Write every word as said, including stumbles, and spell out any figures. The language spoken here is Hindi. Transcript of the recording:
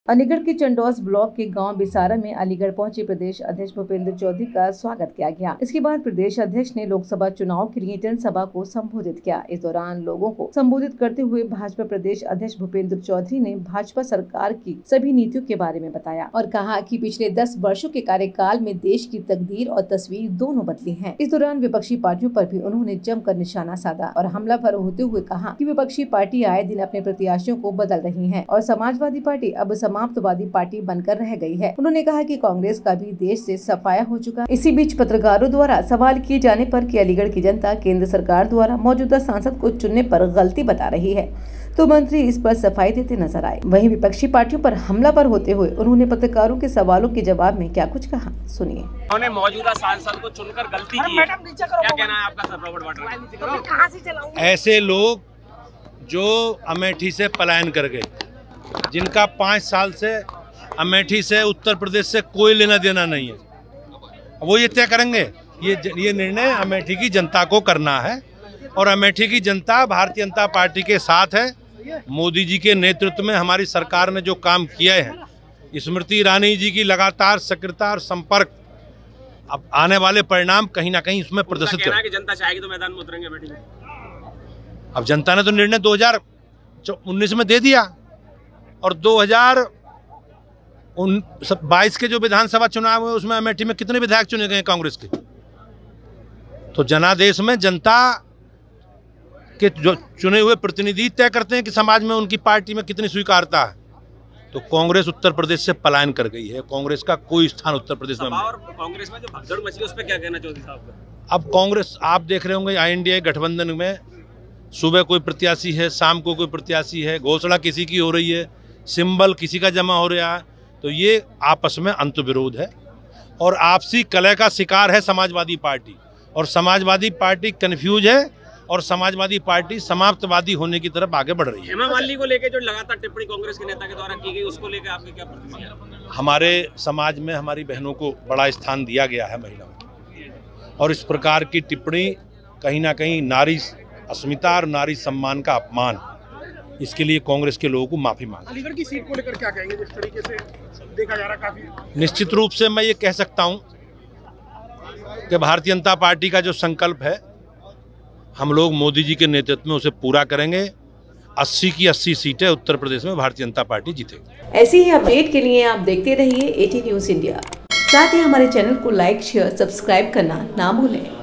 अलीगढ़ के चंडौस ब्लॉक के गांव बिसारा में अलीगढ़ पहुंचे प्रदेश अध्यक्ष भूपेंद्र चौधरी का स्वागत किया गया। इसके बाद प्रदेश अध्यक्ष ने लोकसभा चुनाव के लिए जनसभा को संबोधित किया। इस दौरान लोगों को संबोधित करते हुए भाजपा प्रदेश अध्यक्ष भूपेंद्र चौधरी ने भाजपा सरकार की सभी नीतियों के बारे में बताया और कहा कि पिछले दस वर्षों के कार्यकाल में देश की तकदीर और तस्वीर दोनों बदली है। इस दौरान विपक्षी पार्टियों पर भी उन्होंने जमकर निशाना साधा और हमलावर होते हुए कहा कि विपक्षी पार्टी आए दिन अपने प्रत्याशियों को बदल रही है और समाजवादी पार्टी अब समाप्तवादी पार्टी बनकर रह गई है। उन्होंने कहा कि कांग्रेस का भी देश से सफाया हो चुका। इसी बीच पत्रकारों द्वारा सवाल किए जाने पर कि अलीगढ़ की जनता केंद्र सरकार द्वारा मौजूदा सांसद को चुनने पर गलती बता रही है, तो मंत्री इस पर सफाई देते नजर आए। वहीं विपक्षी पार्टियों पर हमला पर होते हुए उन्होंने पत्रकारों के सवालों के जवाब में क्या कुछ कहा, सुनिए। उन्होंने मौजूदा सांसद को चुनकर गलती की है, क्या कहना है आपका सर रॉबर्ट वाड्रा? ऐसे लोग जो अमेठी से पलायन कर गए, जिनका पाँच साल से अमेठी से उत्तर प्रदेश से कोई लेना देना नहीं है, वो ये तय करेंगे। ये ये निर्णय अमेठी की जनता को करना है और अमेठी की जनता भारतीय जनता पार्टी के साथ है। मोदी जी के नेतृत्व में हमारी सरकार ने जो काम किए हैं, स्मृति ईरानी जी की लगातार सक्रियता और संपर्क, अब आने वाले परिणाम कहीं ना कहीं इसमें प्रदर्शित है। जनता चाहेगी तो मैदान में उतरेंगे अमेठी में। अब जनता ने तो निर्णय दो हजार उन्नीस में दे दिया और दो हजार बाईस के जो विधानसभा चुनाव हुए उसमें अमेठी में कितने विधायक चुने गए कांग्रेस के। तो जनादेश में जनता के जो चुने हुए प्रतिनिधि तय करते हैं कि समाज में उनकी पार्टी में कितनी स्वीकारता है। तो कांग्रेस उत्तर प्रदेश से पलायन कर गई है, कांग्रेस का कोई स्थान उत्तर प्रदेश में नहीं। और कांग्रेस में जो भगदड़ मची उस पर क्या कहना चौधरी साहब? अब कांग्रेस आप देख रहे होंगे आई एन डी ए गठबंधन में सुबह कोई प्रत्याशी है, शाम को कोई प्रत्याशी है, घोषणा किसी की हो रही है, सिंबल किसी का जमा हो रहा है। तो ये आपस में अंतर्विरोध है और आपसी कलह का शिकार है समाजवादी पार्टी, और समाजवादी पार्टी कंफ्यूज है और समाजवादी पार्टी समाप्तवादी होने की तरफ आगे बढ़ रही है। हेमा मालिनी को लेकर जो लगातार टिप्पणी कांग्रेस के नेता के द्वारा की गई, उसको लेकर आपकी क्या प्रतिक्रिया? हमारे समाज में हमारी बहनों को बड़ा स्थान दिया गया है, महिलाओं को, और इस प्रकार की टिप्पणी कहीं ना कहीं नारी अस्मिता और नारी सम्मान का अपमान, इसके लिए कांग्रेस के लोगों को माफी मांग। अलीगढ़ की सीट को लेकर क्या कहेंगे, जिस तरीके से देखा जा रहा काफी? निश्चित रूप से मैं ये कह सकता हूं कि भारतीय जनता पार्टी का जो संकल्प है, हम लोग मोदी जी के नेतृत्व में उसे पूरा करेंगे। अस्सी की अस्सी सीटें उत्तर प्रदेश में भारतीय जनता पार्टी जीतेगी। ऐसे ही अपडेट के लिए आप देखते रहिए एटी न्यूज इंडिया। साथ ही हमारे चैनल को लाइक, शेयर, सब्सक्राइब करना ना भूलें।